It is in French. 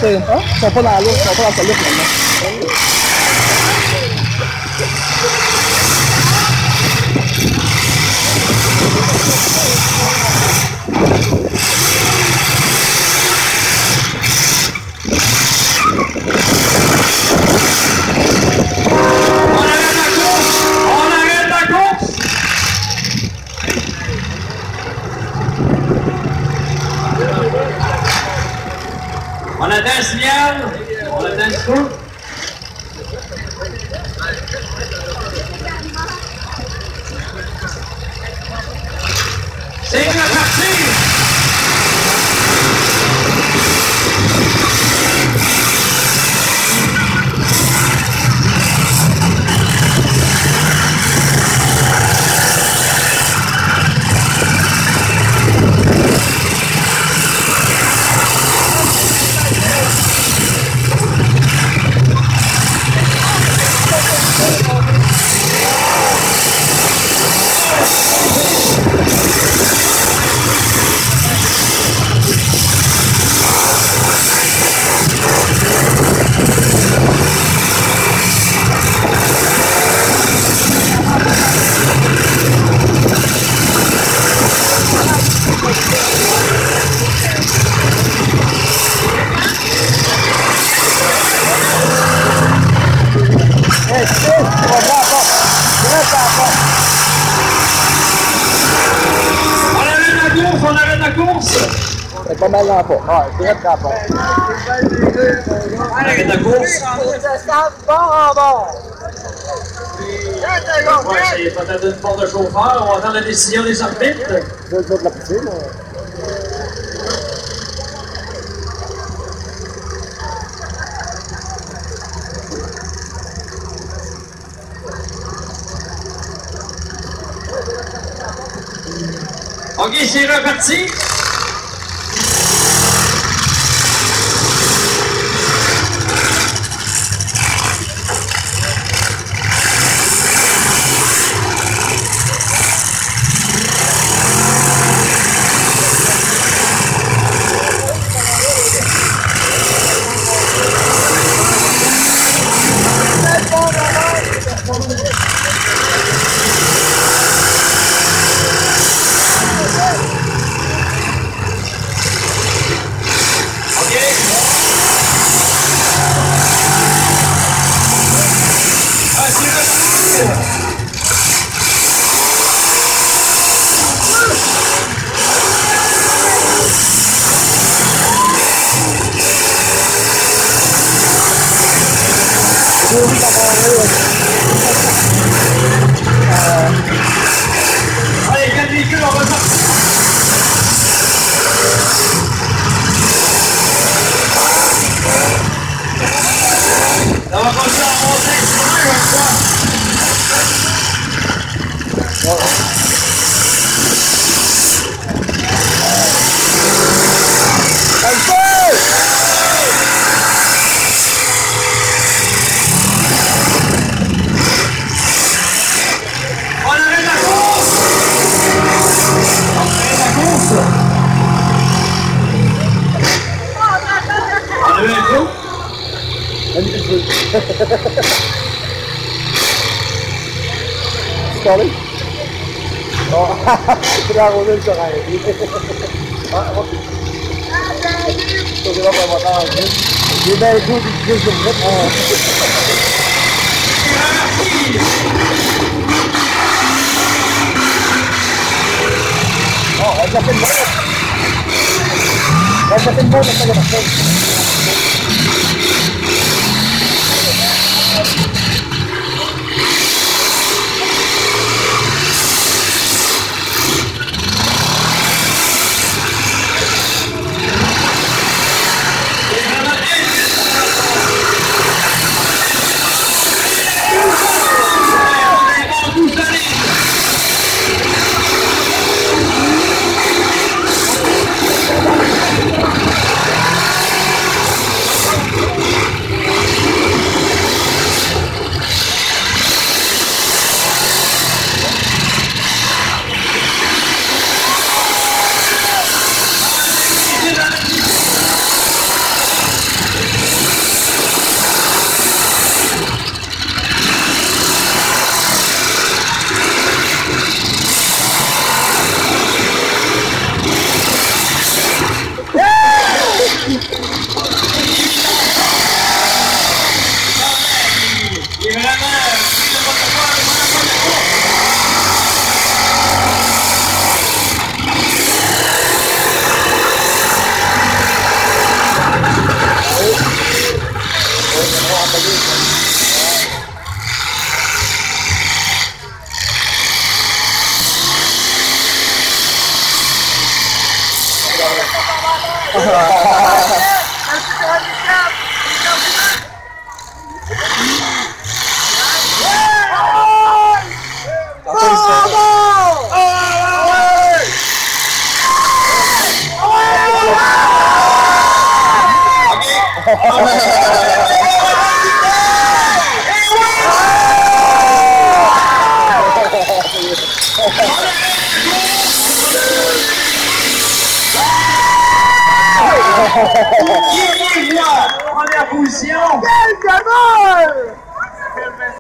Ils sont pas dans l'eau, ils sont pas dans celle-là finalement. On attend un signal, on attend un petit peu. C'est la partie! On arrête la course! C'est pas mal dans la porte. Ah, c'est direct dans la porte. On arrête la course. Ça bord en bord. Ouais, c'est peut-être une porte de chauffeur. On attend la décision des arbitres. Je vais de la piscine. OK, c'est reparti. Allez, 4 véhicules, on va sortir. On va continuer à monter, c'est vrai, comme ça. Tu parlais? Oh, c'est la rosée le soleil. Ah, ok. C'est là pour mon temps. J'ai bien le goût du plus de minutes. Oh, elle a fait une bonne. Elle a fait une bonne, elle a fait une bonne. Première position. Quel gamin!